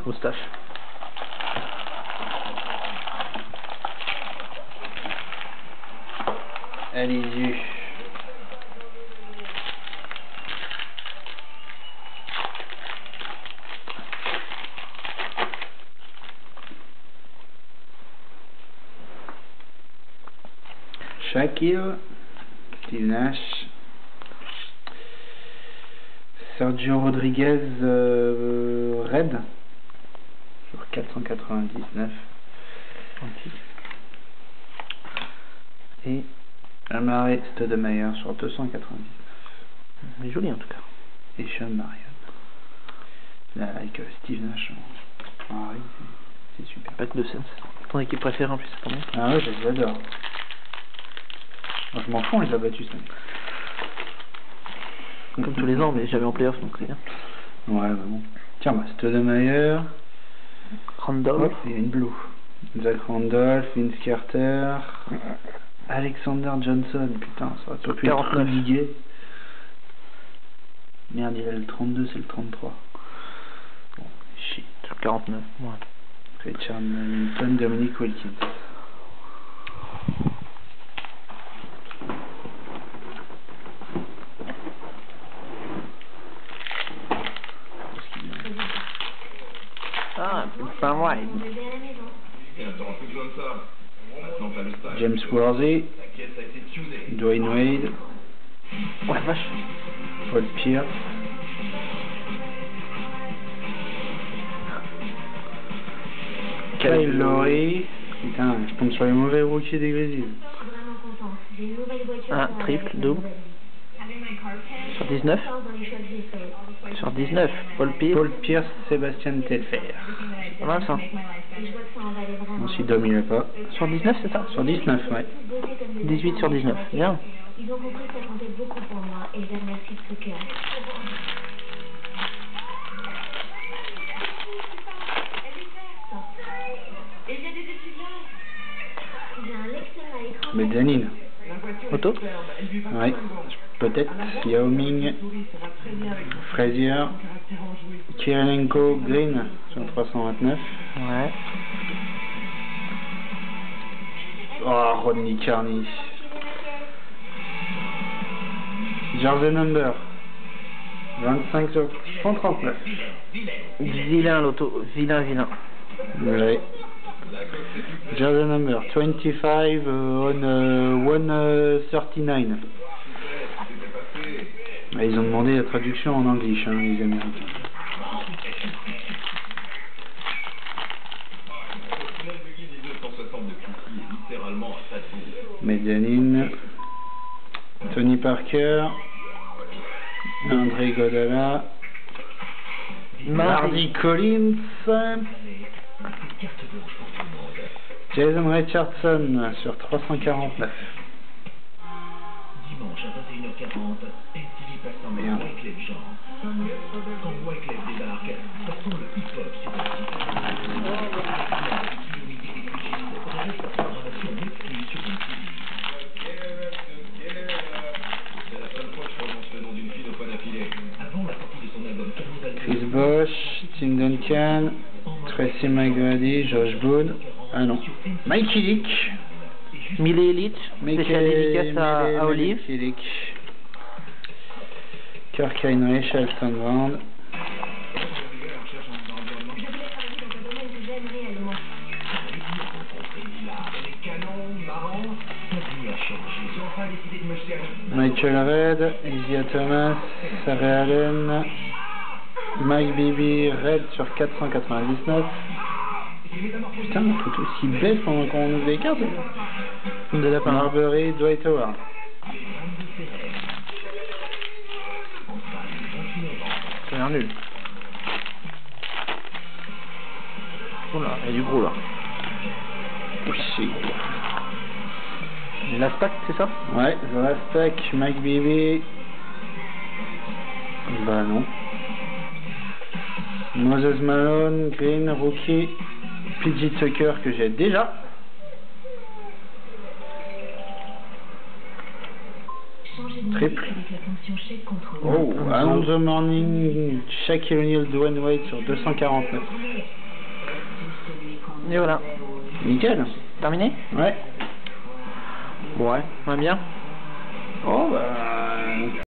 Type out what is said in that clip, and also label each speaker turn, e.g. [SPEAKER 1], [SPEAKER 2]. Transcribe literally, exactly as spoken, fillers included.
[SPEAKER 1] moustache.
[SPEAKER 2] Allez-y. Shaquille, Steve Nash, Sergio Rodriguez, euh, Red, sur quatre cent quatre-vingt-dix-neuf, et Amare Stoudemire sur deux cent quatre-vingt-dix-neuf.
[SPEAKER 1] Il est joli en tout cas.
[SPEAKER 2] Et Sean Marion. Là, avec euh, Steve Nash en, en règle, c'est super.
[SPEAKER 1] Pack de Sens. Ton équipe préférée en plus, ça tombe bien.
[SPEAKER 2] Ah ouais, je les adore. Moi, je m'en fous, on les a battus cette année.
[SPEAKER 1] Comme tous les ans, mais jamais en playoff, donc c'est bien.
[SPEAKER 2] Ouais, bah bon. Tiens, bah, Stoudemire.
[SPEAKER 1] Randolph.
[SPEAKER 2] Oh, il y a une blue. Zach Randolph, Vince Carter, Alexander Johnson, putain, ça aurait pas pu être
[SPEAKER 1] quarante-neuf.
[SPEAKER 2] ligué. Merde, il a le trente-deux, c'est le trente-trois. Bon, shit.
[SPEAKER 1] Sur quarante-neuf, ouais.
[SPEAKER 2] Richard Hamilton, Dominic Wilkins.
[SPEAKER 1] Ah, c'est un wide.
[SPEAKER 2] James Worthy, Dwayne Wade,
[SPEAKER 1] Ouais, vache.
[SPEAKER 2] Paul Pierce, Kyle Lowry. Putain, je tombe sur les mauvais rookies des Grizzlies.
[SPEAKER 1] Un triple, double. Sur dix-neuf. Sur dix-neuf, Paul Pierce.
[SPEAKER 2] Paul Pierce, Sébastien Telfair.
[SPEAKER 1] Pas mal ça.
[SPEAKER 2] On s'y domine pas.
[SPEAKER 1] Sur dix-neuf, c'est ça?
[SPEAKER 2] Sur dix-neuf, ouais.
[SPEAKER 1] dix-huit sur dix-neuf, bien.
[SPEAKER 3] Ils ont compris que ça comptait beaucoup pour moi et je les remercie de ce cœur. Et il y a des étudiants. J'ai un lecteur à écran.
[SPEAKER 2] Mezzanine.
[SPEAKER 1] Auto?
[SPEAKER 2] Ouais. Peut-être. Yao Ming, Frazier, Kirilenko, Green sur trois cent vingt-neuf.
[SPEAKER 1] Ouais.
[SPEAKER 2] Oh, Rodney Carney. Jersey Number. vingt-cinq sur cent trente-neuf.
[SPEAKER 1] Vilain l'auto, vilain, vilain.
[SPEAKER 2] Ouais. Jersey Number. vingt-cinq uh, on uh, cent trente-neuf. Et ils ont demandé la traduction en anglais, hein, les Américains. Mezzanine, Tony Parker, André Godala, Mardy Collins, Jason Richardson sur trois cent quarante-neuf.
[SPEAKER 4] Dimanche à vingt et une heures quarante, M T V passe en mode Wyclef Jean. Quand Wyclef débarque, ça sent le hip-hop sur M T V. L'unité des plus gilles reste sa programmation exclusive sur M T V. C'est la seule fois que je prononce le nom d'une fille au pas d'affilée. Avant la sortie de son album Carnival.
[SPEAKER 2] Chris Bosh, Tim Duncan, Tracy McGrady, Josh Boone. Ah non. Mikey Lick.
[SPEAKER 1] Millie Elite, spécial dédicace à, à Olive.
[SPEAKER 2] Kirk Heinrich, Elton Brand. Michael Red, Isia Thomas, Sarah Allen, Mike Bibby, Red sur quatre cent quatre-vingt-dix-neuf. Putain, la photo s'y baisse pendant qu'on ouvre les cartes.
[SPEAKER 1] De la part.
[SPEAKER 2] Marbury, Dwight Howard.
[SPEAKER 1] Ça a l'air nul. Oh là, il y a du gros là.
[SPEAKER 2] Poussé.
[SPEAKER 1] La stack, c'est ça?
[SPEAKER 2] Ouais, The Stack, Mike Bibby. Bah non. Moses Malone, Green, Rookie, P J Tucker que j'ai déjà.
[SPEAKER 3] Changer de
[SPEAKER 2] Triple. Oh, Alonso Morning, Shaquille O'Neal, Dwayne Wade sur deux cent quarante-neuf.
[SPEAKER 5] Et voilà.
[SPEAKER 2] Nickel.
[SPEAKER 5] Terminé?
[SPEAKER 2] Ouais.
[SPEAKER 5] Ouais, va bien.
[SPEAKER 2] Oh bah...